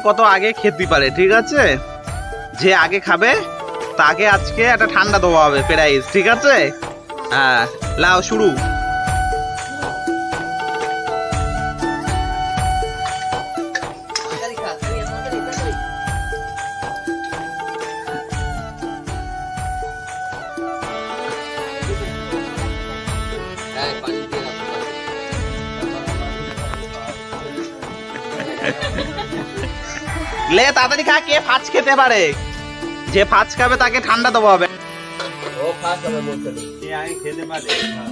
কত আগে খেতে পারে, ঠিক আছে? যে আগে খাবে তাকে আজকে একটা ঠান্ডা দেওয়া হবে প্রাইজ, ঠিক আছে? হ্যাঁ, লাও শুরু। লে তাড়াতাড়ি খা, কে ফাঁচ খেতে পারে? যে ফাঁচ খাবে তাকে ঠান্ডা দেবো হবে। ও ফাঁচ হবে বলতে কে আগে খেতে পারে?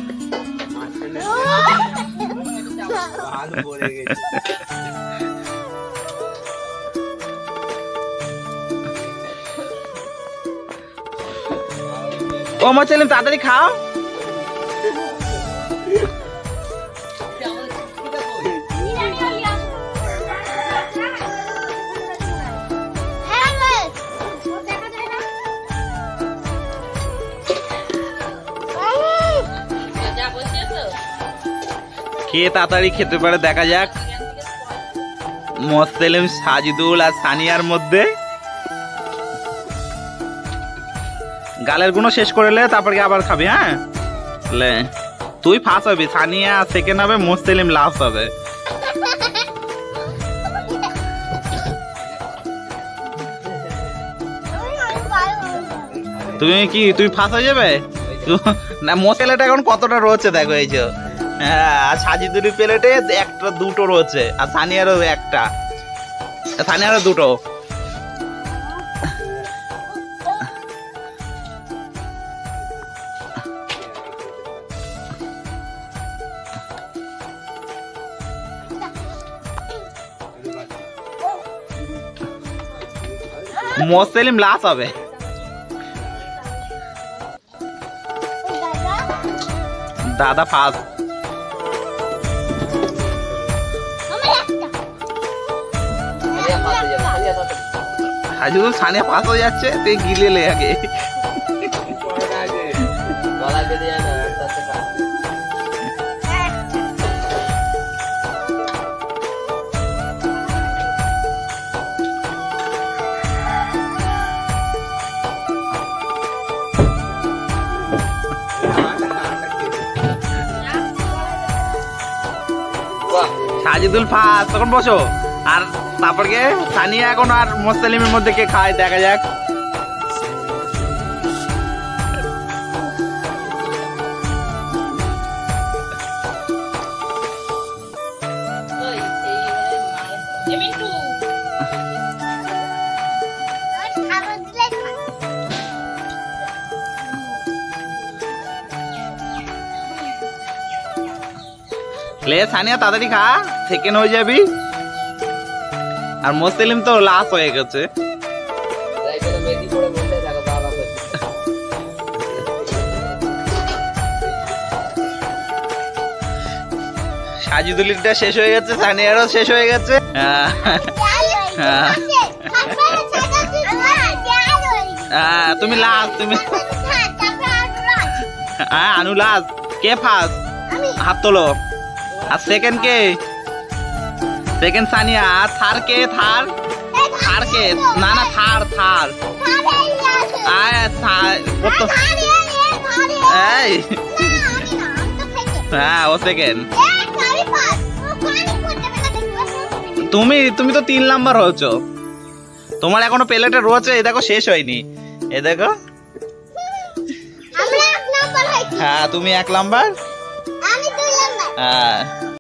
আলু পড়ে গেছে। ও মোচেলিম তাড়াতাড়ি খাও। কে তাড়াতাড়ি খেতে পারে দেখা যাক। মোস্তেলিম, সাজিদুল আর সানিয়ার মধ্যে। গালের গুলো শেষ করে লে, তারপর আবার খাবি। হ্যাঁ লে, তুই ফার্স্ট হবি, সানিয়া সেকেন্ড হবে, মোস্তেলিম লাস্ট হবে। তুই ফার্স্ট হয়ে যাবে না? মোস্তেলিটা এখন কতটা রয়েছে দেখো, এই যে। হ্যাঁ, আর সাজিদুলি প্লেটে একটা দুটো রয়েছে, আর সানিয়ারও একটা, সানিয়ারও দুটো। মোস্তেলিম লাস্ট হবে। দাদা ফার্স্ট। আজকে তো সানিয়া পাস হয়ে যাচ্ছে, তুই গিলে লে আগে। সাজিদুল ফার্স্ট, তখন বসো। আর তারপর কে? সানিয়া এখন আর মোস্তেলিমের মধ্যে কে খায় দেখা যাক। লে সানিয়া তাড়াতাড়ি খা, সেকেন্ড হয়ে যাবি। আর মোস্তেলিম তো লাস্ট হয়ে গেছে। সাজিদুলিটা শেষ হয়ে গেছে, সানিয়ারও শেষ হয়ে গেছে। তুমি লাস্ট, তুমি। হ্যাঁ, আনু লাস্ট। কে ফার্স্ট? হাত তোলো। আর সেকেন্ড কে? সেকেন্ড সানিয়া। আর থার কে? থার কে? না না, থার। হ্যাঁ, ও সেকেন্ড। তুমি তো 3 নাম্বার হয়েছ। তোমার এখনো প্লেটে রয়েছে, এই দেখো শেষ হয়নি। এই দেখো। হ্যাঁ, তুমি 1 নাম্বার। হ্যাঁ।